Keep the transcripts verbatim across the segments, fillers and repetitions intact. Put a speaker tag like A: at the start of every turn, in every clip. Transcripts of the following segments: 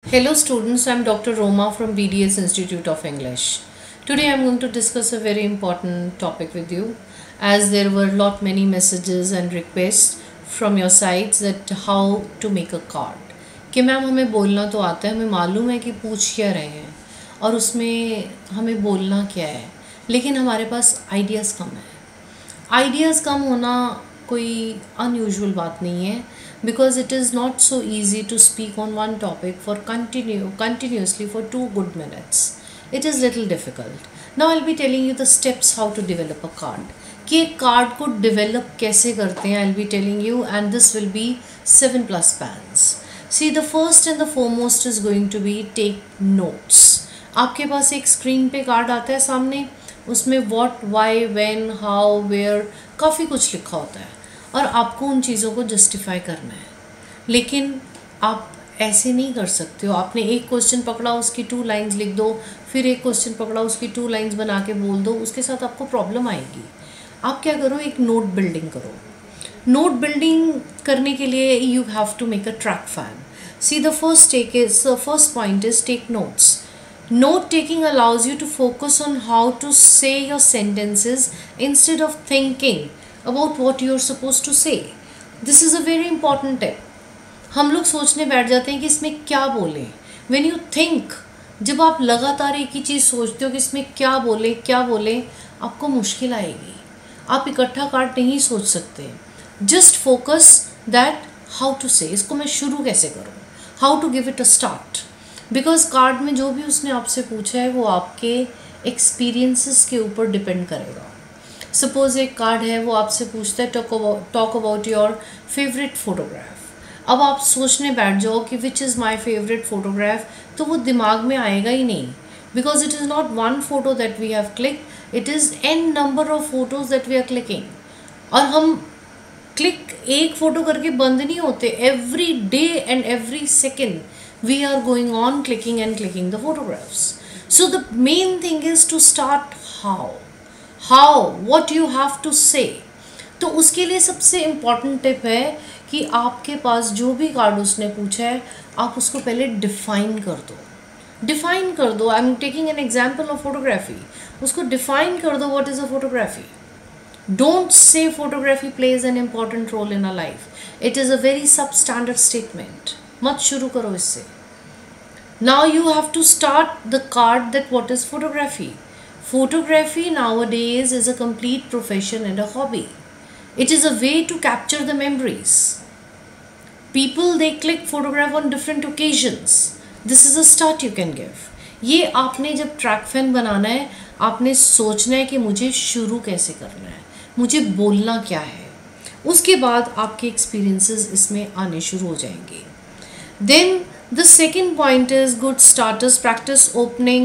A: Hello students, I am Doctor Roma from B D S Institute of English. Today I am going to discuss a very important topic with you, as there were lot many messages and requests from your sides that how to make a card. कि ma'am हमें बोलना तो आता है, हमें मालूम है कि पूछ क्या रहे हैं और उसमें हमें बोलना क्या है, लेकिन हमारे पास आइडियाज़ कम है. आइडियाज़ कम होना कोई अनयूजुअल बात नहीं है, because it is not so easy to speak on one topic for continue continuously for two good minutes. It is little difficult. Now I'll be telling you the steps how to develop a card. कि एक card को develop कैसे करते हैं, I'll be telling you, and this will be seven plus pans. See, the first and the foremost is going to be take notes. आपके पास एक screen पे card आता है सामने, उसमें what, why, when, how, where काफ़ी कुछ लिखा होता है और आपको उन चीज़ों को जस्टिफाई करना है. लेकिन आप ऐसे नहीं कर सकते हो. आपने एक क्वेश्चन पकड़ा, उसकी टू लाइंस लिख दो, फिर एक क्वेश्चन पकड़ा, उसकी टू लाइंस बना के बोल दो, उसके साथ आपको प्रॉब्लम आएगी. आप क्या करो, एक नोट बिल्डिंग करो. नोट बिल्डिंग करने के लिए you have to make a track fan. See the first take is first point is take notes. Note taking allows you to focus on how to say your sentences instead of thinking about what you're supposed to say. This is a very important tip. हम लोग सोचने बैठ जाते हैं कि इसमें क्या बोलें. When you think, जब आप लगातार एक ही चीज़ सोचते हो कि इसमें क्या बोलें क्या बोलें, आपको मुश्किल आएगी. आप इकट्ठा कार्ड नहीं सोच सकते. Just focus that how to say. इसको मैं शुरू कैसे करूँ, how to give it a start. Because card में जो भी उसने आपसे पूछा है वो आपके एक्सपीरियंसेस के ऊपर डिपेंड करेगा. सपोज़ एक कार्ड है, वो आपसे पूछता है talk about talk about your favourite photograph. अब आप सोचने बैठ जाओ कि which is my favourite photograph, तो वो दिमाग में आएगा ही नहीं. Because it is not one photo that we have click, it is an number of photos that we are clicking. और हम क्लिक एक फ़ोटो करके बंद नहीं होते. Every day and every second we are going on clicking and clicking the photographs. So the main thing is to start how how what you have to say. तो उसके लिए सबसे इम्पॉर्टेंट टिप है कि आपके पास जो भी कार्ड उसने पूछा है, आप उसको पहले डिफाइन कर दो. डिफाइन कर दो. I am taking an example of photography. उसको डिफाइन कर दो, what is a photography. Don't say photography plays an important role in a life. It is a very substandard statement. मत शुरू करो इससे. Now you have to start the card that what is photography. Photography nowadays is a complete profession and a hobby. It is a way to capture the memories. People, they click photograph on different occasions. This is a start you can give. ये आपने जब track fan बनाना है, आपने सोचना है कि मुझे शुरू कैसे करना है, मुझे बोलना क्या है. उसके बाद आपके एक्सपीरियंसेस इसमें आने शुरू हो जाएंगे. Then the second point is good starters. Practice opening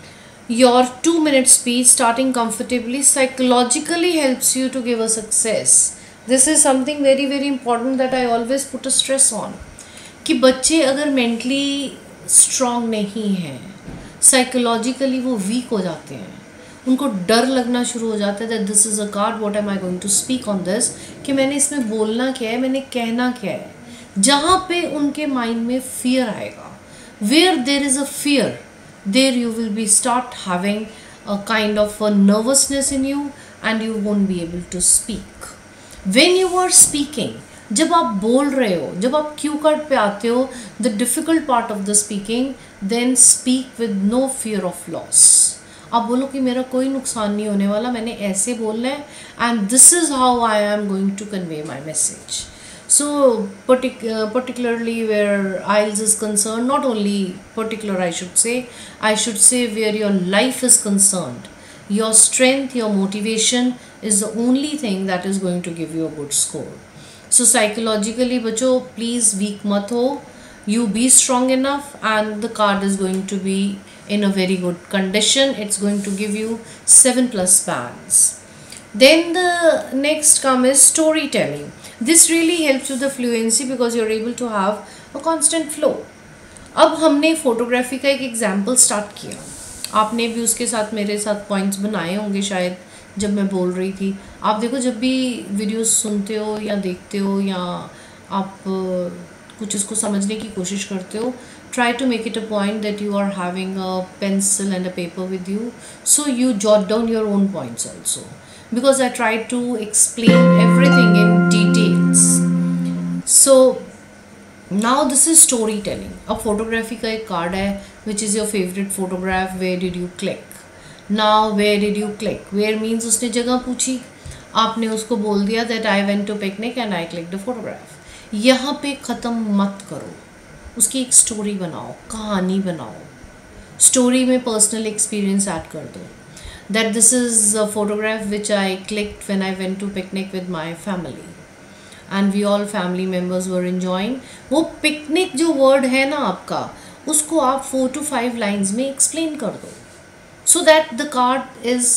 A: your two minute speech, starting comfortably. Psychologically helps you to give a success. This is something very very important that I always put a stress on. कि बच्चे अगर mentally strong नहीं हैं, psychologically वो weak हो जाते हैं. उनको डर लगना शुरू हो जाता है that this is a card, what am I going to speak on this, कि मैंने इसमें बोलना क्या है, मैंने कहना क्या है. जहाँ पे उनके माइंड में फियर आएगा, where there is a fear, there you will be start having a kind of a nervousness in you and you won't be able to speak. When you are speaking, जब आप बोल रहे हो, जब आप Q card पे आते हो, the difficult part of the speaking, then speak with no fear of loss. आप बोलो कि मेरा कोई नुकसान नहीं होने वाला, मैंने ऐसे बोलना है, and this is how I am going to convey my message. So partic uh, particularly where I E L T S is concerned, not only particular I should say, I should say where your life is concerned, your strength, your motivation is the only thing that is going to give you a good score. So psychologically बच्चों, please weak मत हो, you be strong enough and the card is going to be in a very good condition. It's going to give you seven plus bands. Then the next come is storytelling. This really helps with the fluency because you're able to have a constant flow. अब हमने photography का एक example start किया. आपने भी उसके साथ मेरे साथ पॉइंट्स बनाए होंगे शायद जब मैं बोल रही थी. आप देखो, जब भी वीडियोस सुनते हो या देखते हो या आप कुछ उसको समझने की कोशिश करते हो, try to make it a point that you are having a pencil and a paper with you, so you jot down your own points also, because I try to explain everything in details. So now this is storytelling. अब photography का एक card है, which is your favorite photograph, where did you click? Now where did you click? Where means उसने जगह पूछी, आपने उसको बोल दिया that I went to picnic and I clicked the photograph. यहाँ पे ख़त्म मत करो, उसकी एक स्टोरी बनाओ, कहानी बनाओ. स्टोरी में पर्सनल एक्सपीरियंस ऐड कर दो. That this is a photograph which I clicked when I went to picnic with my family. And we all family members were enjoying. वो पिकनिक जो वर्ड है ना आपका, उसको आप फोर टू फाइव लाइन्स में एक्सप्लेन कर दो, so that the card is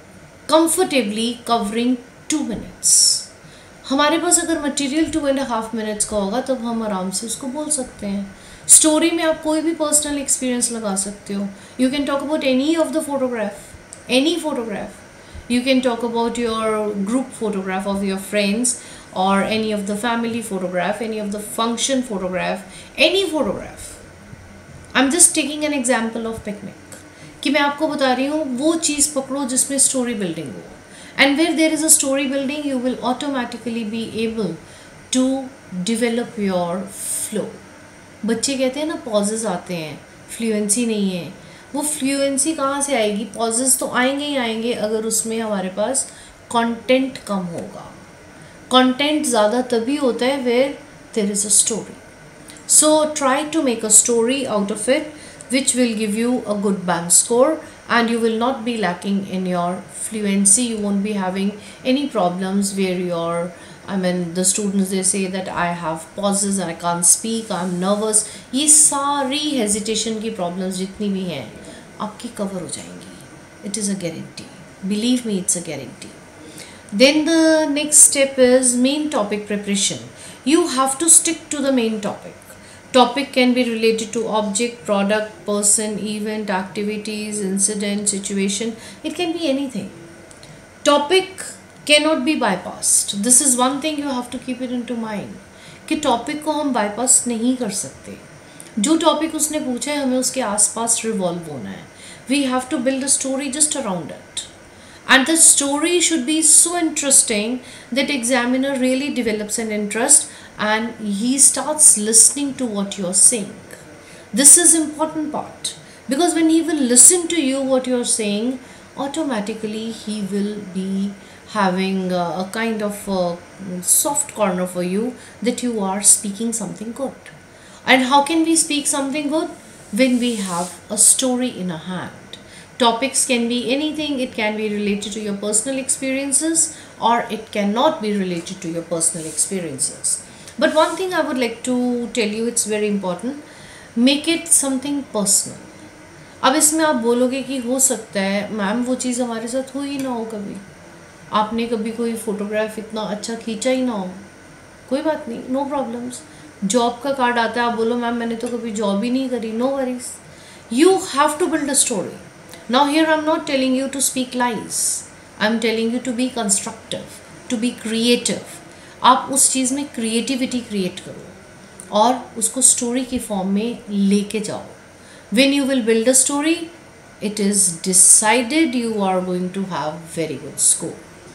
A: comfortably covering two minutes. हमारे पास अगर material two and half minutes का होगा तब हम आराम से उसको बोल सकते हैं. स्टोरी में आप कोई भी पर्सनल एक्सपीरियंस लगा सकते हो. You can talk about any of the photograph, any photograph. You can talk about your group photograph of your friends, or any of the family photograph, any of the function photograph, any photograph. I'm just taking an example of picnic. कि मैं आपको बता रही हूँ वो चीज़ पकड़ो जिसमें स्टोरी बिल्डिंग हो. And where there is a story building, you will automatically be able to develop your flow. बच्चे कहते हैं ना पॉजेज आते हैं, फ्लुएंसी नहीं है. वो फ्लुएंसी कहाँ से आएगी? पॉजेस तो आएंगे ही आएंगे अगर उसमें हमारे पास कंटेंट कम होगा. कंटेंट ज़्यादा तभी होता है where there is a story. So try to make a story out of it which will give you a good band score, and you will not be lacking in your fluency. You won't be having any problems where you're, I mean, the students they say that I have pauses, I can't speak, I'm nervous. ये सारी hesitation की problems जितनी भी हैं आपकी cover हो जाएंगी. It is a guarantee. Believe me, it's a guarantee. Then the next step is main topic preparation. You have to stick to the main topic. Topic can be related to object, product, person, event, activities, incident, situation. It can be anything. Topic cannot be bypassed. This is one thing you have to keep it into mind. कि topic को हम bypass नहीं कर सकते. जो topic उसने पूछा है हमें उसके आसपास रिवॉल्व होना है. We have to build a story just around it. And the story should be so interesting that examiner really develops an interest and he starts listening to what you're saying. This is important part, because when he will listen to you what you're saying, automatically he will be having a, a kind of a soft corner for you that you are speaking something good. And how can we speak something good? When we have a story in our hand. Topics can be anything. It can be related to your personal experiences, or it cannot be related to your personal experiences. But one thing I would like to tell you, it's very important, make it something personal. अब इसमें आप बोलोगे कि हो सकता है ma'am वो चीज़ हमारे साथ हुई ही ना हो, कभी आपने कभी कोई फ़ोटोग्राफ इतना अच्छा खींचा ही ना हो. कोई बात नहीं, नो प्रॉब्लम्स. जॉब का कार्ड आता है, आप बोलो मैम मैंने तो कभी जॉब ही नहीं करी, no worries. You have to build a story. Now here I am not telling you to speak lies, I am telling you to be constructive, to be creative. आप उस चीज़ में क्रिएटिविटी क्रिएट करो और उसको story की form में लेके जाओ. When you will build a story, it is decided you are going to have very good score.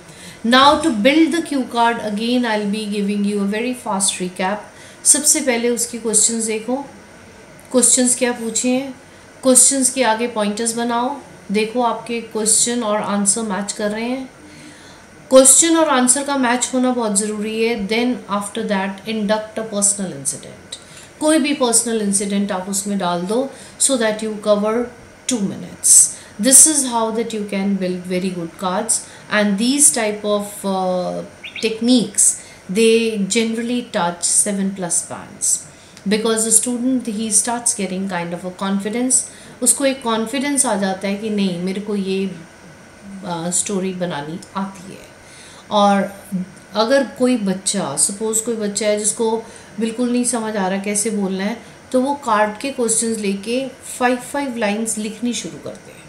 A: Now to build the cue card, again I'll be giving you a very fast recap. सबसे पहले उसकी questions देखो. Questions क्या पूछे हैं, questions के आगे pointers बनाओ. देखो आपके क्वेश्चन और आंसर मैच कर रहे हैं. क्वेश्चन और आंसर का मैच होना बहुत ज़रूरी है. Then after that induct a personal incident. कोई भी पर्सनल इंसिडेंट आप उसमें डाल दो so that you cover two minutes. This is how that you can build very good cards, and these type of uh, techniques, they generally touch seven plus bands, because the student he starts getting kind of a confidence. उसको एक confidence आ जाता है कि नहीं मेरे को ये story uh, बनानी आती है. और अगर कोई बच्चा, सपोज कोई बच्चा है जिसको बिल्कुल नहीं समझ आ रहा कैसे बोलना है, तो वो कार्ड के क्वेश्चंस लेके फाइव फाइव लाइंस लिखनी शुरू करते हैं.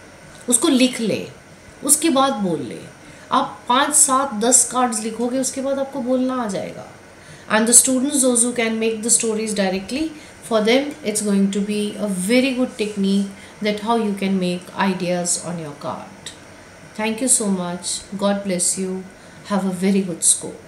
A: उसको लिख ले, उसके बाद बोल ले. आप पाँच सात दस कार्ड्स लिखोगे, उसके बाद आपको बोलना आ जाएगा. And the students those who can make the stories directly For them, it's going to be a very good technique that how you can make ideas on your card. Thank you so much. God bless you. Have a very good score.